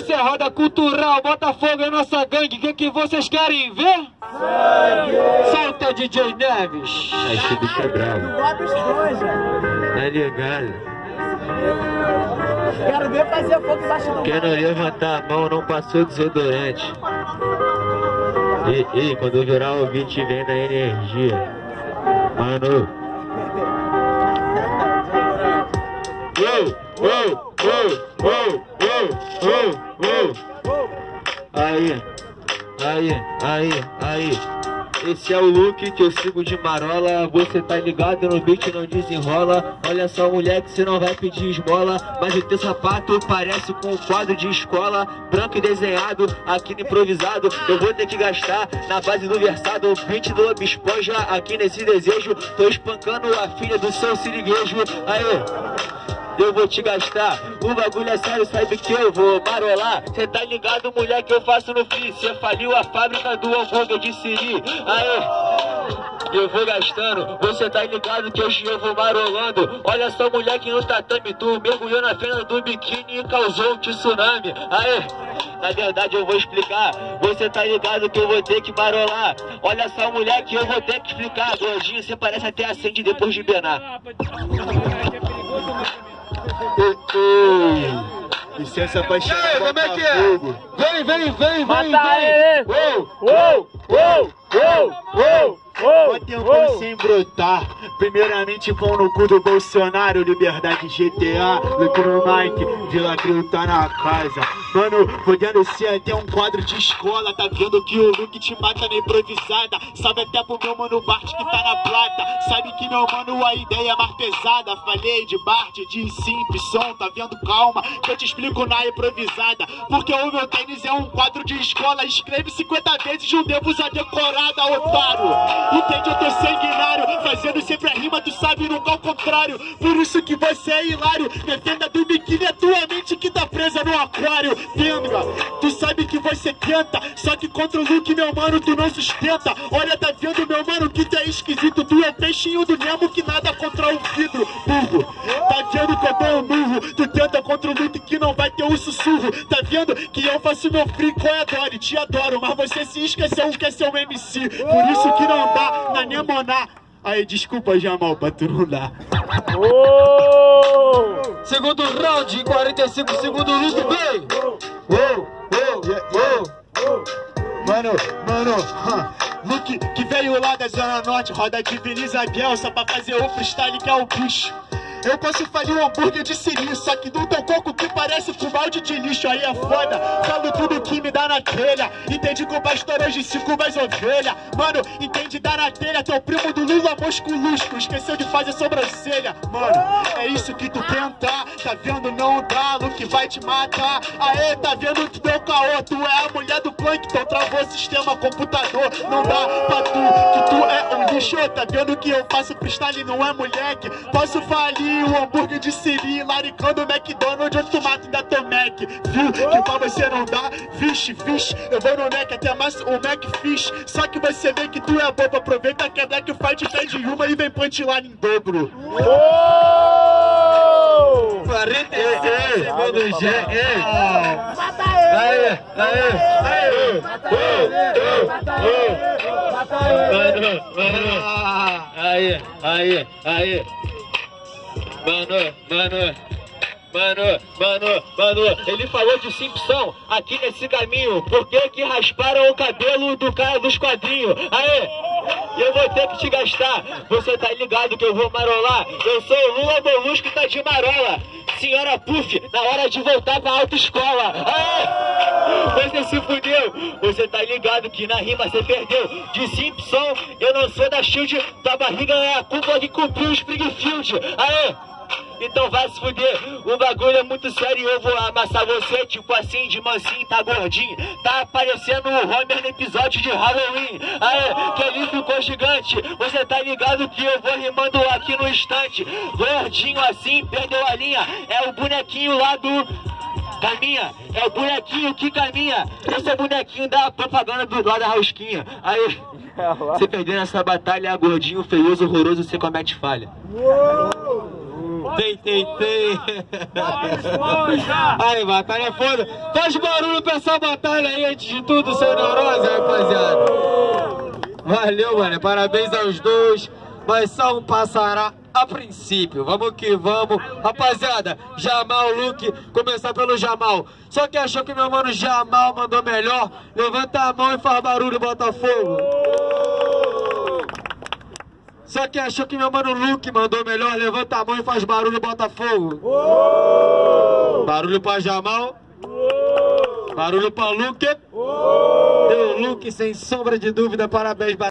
Essa é a roda cultural, Botafogo é nossa gangue. O que vocês querem ver? Sangue! Solta DJ Neves! Esse bicho é bravo. É ligado. Quero ver fazer fogo embaixo do mar. Quem não levantar a mão não passou desodorante. E quando virar o beat vem da energia. Mano. Aí. Esse é o look que eu sigo de marola. Você tá ligado no beat, não desenrola. Olha só, moleque, você não vai pedir esmola. Mas o teu sapato parece com um quadro de escola. Branco e desenhado, aqui no improvisado. Eu vou ter que gastar na base do versado. O beat do Bob Esponja, aqui nesse desejo. Tô espancando a filha do seu siriguejo. Aê! Eu vou te gastar, o bagulho é sério, sabe que eu vou marolar. Cê tá ligado, mulher, que eu faço no free. Cê faliu a fábrica do hambúrguer de Siri. Aê, eu vou gastando, você tá ligado que hoje eu vou marolando. Olha só, mulher, que no tatame tu mergulhou na fenda do biquíni e causou um tsunami. Aê, na verdade eu vou explicar, você tá ligado que eu vou ter que marolar. Olha só, mulher, que eu vou ter que explicar. Gordinho, você parece até acende depois de benar. Licença pra chegar. Ei, como é que é? Vem! Mata ele! Mó tempo sem brotar. Primeiramente pão no cu do Bolsonaro. Liberdade GTA, lucro no Mike, Vila Crio tá na casa. Mano, podendo ser até um quadro de escola. Tá vendo que o look te mata na improvisada. Sabe até pro meu mano Bart que tá na plata. Sabe que meu mano a ideia é mais pesada. Falei de Bart, de Simpson, tá vendo? Calma, que eu te explico na improvisada. Porque o meu tênis é um quadro de escola. Escreve 50 vezes de um devo usar decorada, otário. Entende? Eu tô sanguinário, fazendo sempre a rima, tu sabe, nunca ao contrário. Por isso que você é hilário. Defenda do biquíni, é tua mente que tá presa no aquário. Tenda, tu sabe que você tenta, só que contra o look, meu mano, tu não sustenta. Olha, tá vendo, meu mano, que tu é esquisito. Tu é o peixinho do Nemo que nada contra o vidro, burro. Tá vendo que eu dou um murro. Tu tenta contra o look que não vai ter um sussurro. Tá vendo que eu faço meu free, eu adoro, te adoro. Mas você se esqueceu que é seu MC. Por isso que não dá na Nemoná. Aí, desculpa, Jamal, pra tu não dar. Segundo round, 45 segundos, Luke Bem. Mano, Luke que veio lá da Zona Norte, roda de Vila Isabel, só pra fazer o freestyle que é o bicho. Eu posso fazer um hambúrguer de siri, só que não tem coco que parece com balde de lixo. Aí é foda, falo tudo que me dá na telha. Entende com o pastor hoje 5 mais ovelha. Mano, entende dar na telha, teu primo do Lula mosculusco esqueceu de fazer sobrancelha. Mano, é isso que tu tenta, tá vendo? Não dá, Luke vai te matar. Aê, tá vendo? Tu deu caô, tu é a mulher do Plankton, travou o sistema computador. Não dá pra tu, que tu é um lixo. Tá vendo que eu faço freestyle, não é moleque. Posso falir o hambúrguer de siri, laricando o McDonald's, eu tomato da Tomac. Viu que pra você não dá? Vixe, eu vou no Mac até mais o Macfish. Só que você vê que tu é bobo, aproveita que é Black Fight, pede uma e vem punchline em dobro. 46 segundos, Mano, ele falou de Simpson aqui nesse caminho. Por que rasparam o cabelo do cara dos quadrinhos? Aê, eu vou ter que te gastar. Você tá ligado que eu vou marolar? Eu sou o Lula Molusco, tá de marola. Senhora Puff, na hora de voltar pra autoescola. Aê, você se fudeu. Você tá ligado que na rima você perdeu. De Simpson, eu não sou da Shield. Tua barriga é a culpa que cumpriu o Springfield. Aê, então vai se fuder, o bagulho é muito sério e eu vou amassar você, tipo assim, de mansinho, tá gordinho. Tá aparecendo o Homer no episódio de Halloween. Aê, que ele ficou gigante. Você tá ligado que eu vou rimando aqui no instante. Gordinho assim, perdeu a linha. É o bonequinho lá do... caminha, é o bonequinho que caminha. Esse é o bonequinho da propaganda do lado da Rosquinha. Aí, você perdendo essa batalha, gordinho, feioso, horroroso, você comete falha. Tem. Aí, batalha foda. Faz barulho pra essa batalha aí, antes de tudo, sem neurose, rapaziada. Valeu, mano. Parabéns aos dois. Mas só um passará a princípio. Vamos que vamos. Rapaziada, Jamal, Luke, começar pelo Jamal. Só que achou que meu mano Jamal mandou melhor, levanta a mão e faz barulho, Botafogo. Só que achou que meu mano Luke mandou melhor, levanta a mão e faz barulho, Botafogo. Barulho pra Jamal. Barulho pra Luke. Deu Luke, sem sombra de dúvida, parabéns.